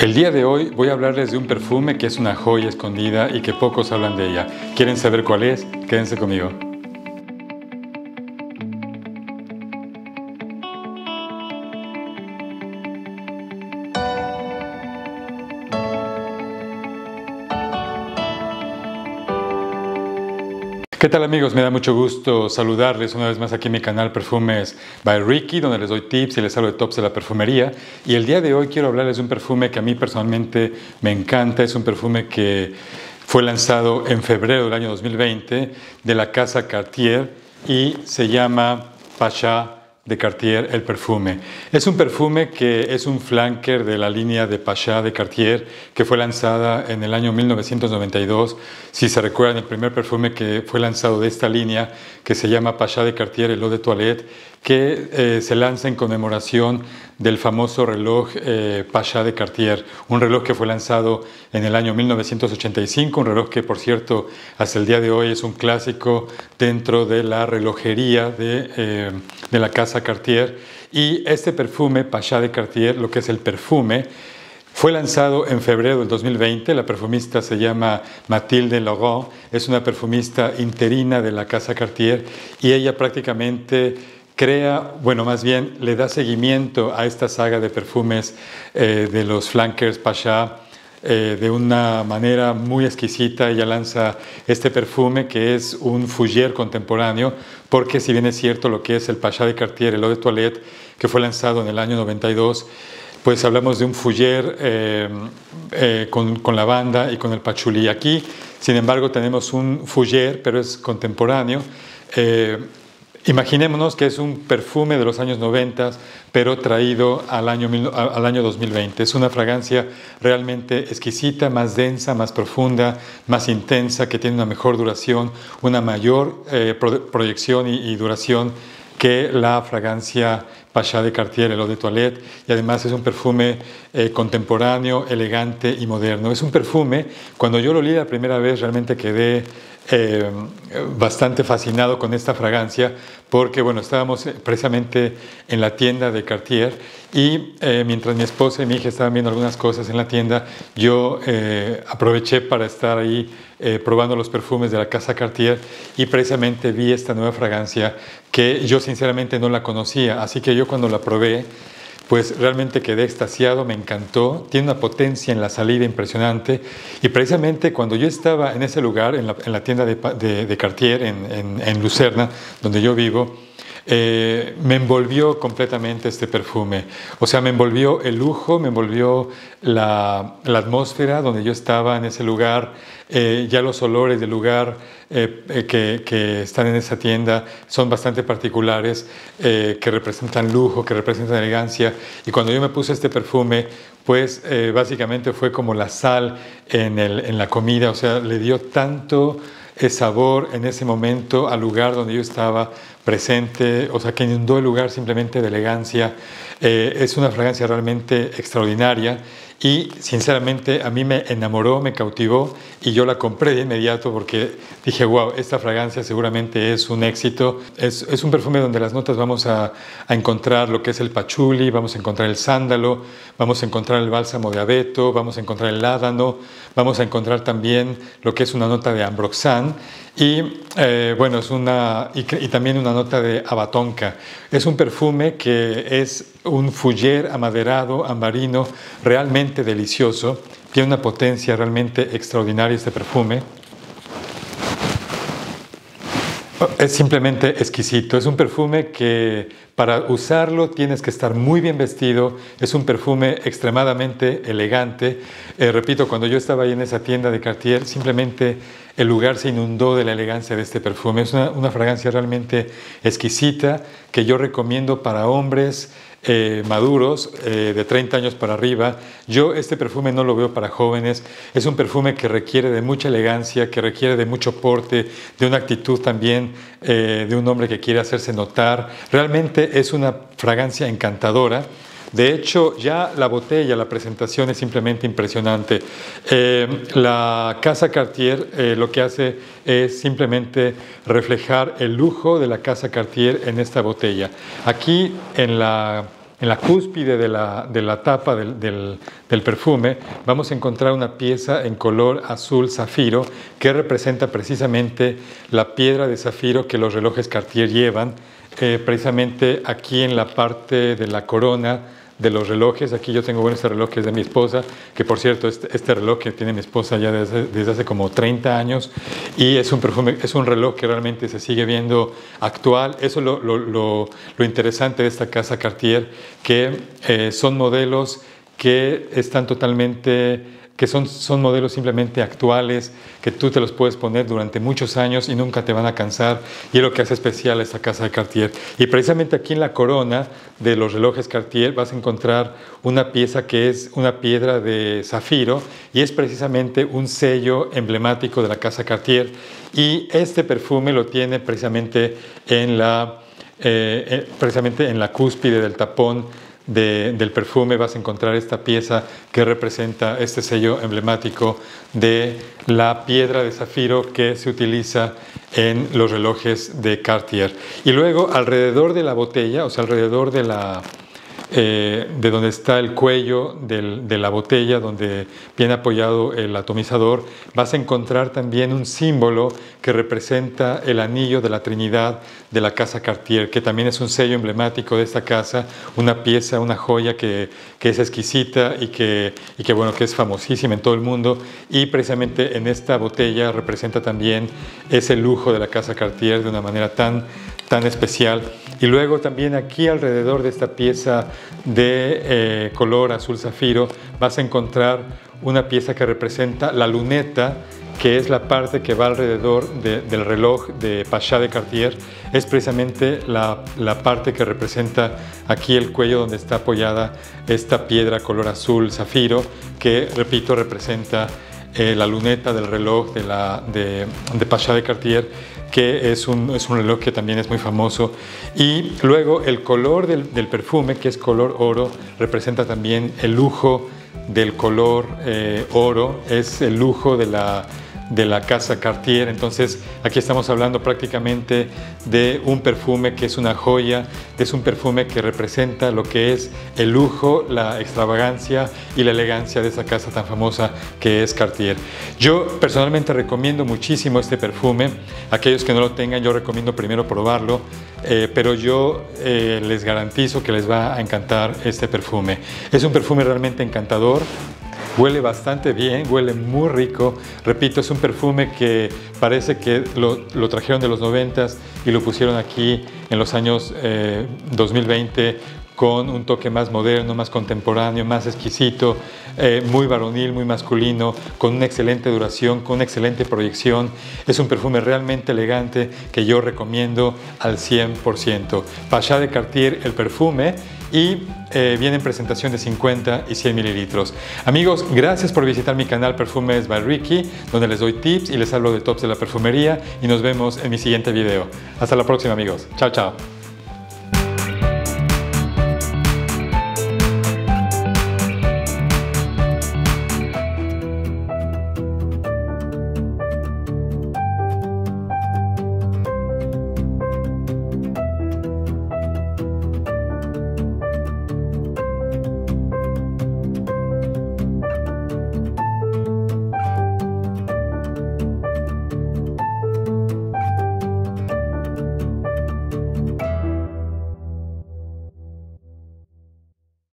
El día de hoy voy a hablarles de un perfume que es una joya escondida y que pocos hablan de ella. ¿Quieren saber cuál es? Quédense conmigo. ¿Qué tal amigos? Me da mucho gusto saludarles una vez más aquí en mi canal Perfumes by Ricky, donde les doy tips y les hablo de tops de la perfumería. Y el día de hoy quiero hablarles de un perfume que a mí personalmente me encanta. Es un perfume que fue lanzado en febrero del año 2020 de la casa Cartier y se llama Pacha de Cartier, el perfume. Es un perfume que es un flanker de la línea de Pacha de Cartier que fue lanzada en el año 1992. Si se recuerdan, el primer perfume que fue lanzado de esta línea, que se llama Pacha de Cartier, el Eau de Toilette, que se lanza en conmemoración del famoso reloj Pacha de Cartier, un reloj que fue lanzado en el año 1985, un reloj que por cierto hasta el día de hoy es un clásico dentro de la relojería de la casa Cartier. Y este perfume Pacha de Cartier, lo que es el perfume, fue lanzado en febrero del 2020. La perfumista se llama Mathilde Laurent, es una perfumista interina de la casa Cartier y ella prácticamente crea, bueno, más bien le da seguimiento a esta saga de perfumes de los flankers Pacha de una manera muy exquisita. Ella lanza este perfume que es un fougère contemporáneo, porque si bien es cierto lo que es el Pacha de Cartier, el Eau de Toilette, que fue lanzado en el año 92, pues hablamos de un fougère con lavanda y con el patchouli. Aquí, sin embargo, tenemos un fougère, pero es contemporáneo. Imaginémonos que es un perfume de los años 90, pero traído al año 2020. Es una fragancia realmente exquisita, más densa, más profunda, más intensa, que tiene una mejor duración, una mayor proyección y duración que la fragancia Pacha de Cartier, el Eau de Toilette, y además es un perfume contemporáneo, elegante y moderno. Es un perfume, cuando yo lo olí la primera vez realmente quedé bastante fascinado con esta fragancia, porque bueno, estábamos precisamente en la tienda de Cartier y mientras mi esposa y mi hija estaban viendo algunas cosas en la tienda, yo aproveché para estar ahí probando los perfumes de la casa Cartier y precisamente vi esta nueva fragancia que yo sinceramente no la conocía, así que yo cuando la probé, pues realmente quedé extasiado, me encantó, tiene una potencia en la salida impresionante y precisamente cuando yo estaba en ese lugar, en la tienda de Cartier en Lucerna, donde yo vivo, me envolvió completamente este perfume. O sea, me envolvió el lujo, me envolvió la atmósfera donde yo estaba en ese lugar, ya los olores del lugar que están en esa tienda son bastante particulares, que representan lujo, que representan elegancia. Y cuando yo me puse este perfume, pues básicamente fue como la sal en la comida, o sea, le dio tanto sabor en ese momento al lugar donde yo estaba presente, o sea, que inundó el lugar simplemente de elegancia. Es una fragancia realmente extraordinaria y sinceramente a mí me enamoró, me cautivó y yo la compré de inmediato porque dije, wow, esta fragancia seguramente es un éxito. Es un perfume donde las notas vamos a encontrar lo que es el patchouli, vamos a encontrar el sándalo, vamos a encontrar el bálsamo de abeto, vamos a encontrar el ládano, vamos a encontrar también lo que es una nota de ambroxan y bueno, y también una nota de abatonca. Es un perfume que es un fougère amaderado, ambarino, realmente delicioso. Tiene una potencia realmente extraordinaria este perfume. Es simplemente exquisito. Es un perfume que para usarlo tienes que estar muy bien vestido. Es un perfume extremadamente elegante. Repito, cuando yo estaba ahí en esa tienda de Cartier, simplemente el lugar se inundó de la elegancia de este perfume. Es una fragancia realmente exquisita que yo recomiendo para hombres maduros, de 30 años para arriba. Yo este perfume no lo veo para jóvenes. Es un perfume que requiere de mucha elegancia, que requiere de mucho porte, de una actitud también de un hombre que quiere hacerse notar. Realmente es una fragancia encantadora. De hecho, ya la botella, la presentación es simplemente impresionante. La casa Cartier lo que hace es simplemente reflejar el lujo de la casa Cartier en esta botella. Aquí en la cúspide de la tapa del perfume, vamos a encontrar una pieza en color azul zafiro que representa precisamente la piedra de zafiro que los relojes Cartier llevan, precisamente aquí en la parte de la corona de los relojes. Aquí yo tengo este reloj que es de mi esposa, que por cierto este reloj que tiene mi esposa ya desde hace como 30 años, y es un perfume, es un reloj que realmente se sigue viendo actual. Eso es lo interesante de esta casa Cartier, que son modelos que están totalmente, que son modelos simplemente actuales, que tú te los puedes poner durante muchos años y nunca te van a cansar, y es lo que hace especial a esta casa de Cartier. Y precisamente aquí en la corona de los relojes Cartier vas a encontrar una pieza que es una piedra de zafiro, y es precisamente un sello emblemático de la casa Cartier, y este perfume lo tiene precisamente en la cúspide del tapón del perfume. Vas a encontrar esta pieza que representa este sello emblemático de la piedra de zafiro que se utiliza en los relojes de Cartier. Y luego alrededor de la botella, o sea, alrededor de donde está el cuello de la botella, donde viene apoyado el atomizador, vas a encontrar también un símbolo que representa el anillo de la Trinidad de la casa Cartier, que también es un sello emblemático de esta casa, una pieza, una joya que es exquisita y que es famosísima en todo el mundo, y precisamente en esta botella representa también ese lujo de la casa Cartier de una manera tan especial. Y luego también aquí alrededor de esta pieza de color azul zafiro vas a encontrar una pieza que representa la luneta, que es la parte que va alrededor del reloj de Pasha de Cartier. Es precisamente la parte que representa aquí el cuello, donde está apoyada esta piedra color azul zafiro, que, repito, representa la luneta del reloj de Pasha de Cartier, que es un reloj que también es muy famoso. Y luego el color del perfume, que es color oro, representa también el lujo del color oro, es el lujo de la casa Cartier. Entonces aquí estamos hablando prácticamente de un perfume que es una joya, es un perfume que representa lo que es el lujo, la extravagancia y la elegancia de esa casa tan famosa que es Cartier. Yo personalmente recomiendo muchísimo este perfume. Aquellos que no lo tengan, yo recomiendo primero probarlo, pero yo les garantizo que les va a encantar este perfume. Es un perfume realmente encantador. Huele bastante bien, huele muy rico. Repito, es un perfume que parece que lo trajeron de los 90s y lo pusieron aquí en los años 2020 con un toque más moderno, más contemporáneo, más exquisito, muy varonil, muy masculino, con una excelente duración, con una excelente proyección. Es un perfume realmente elegante que yo recomiendo al 100%. Pasha de Cartier, el perfume, y viene en presentación de 50 y 100 mililitros. Amigos, gracias por visitar mi canal Perfumes by Ricky, donde les doy tips y les hablo de tops de la perfumería, y nos vemos en mi siguiente video. Hasta la próxima, amigos. Chao, chao.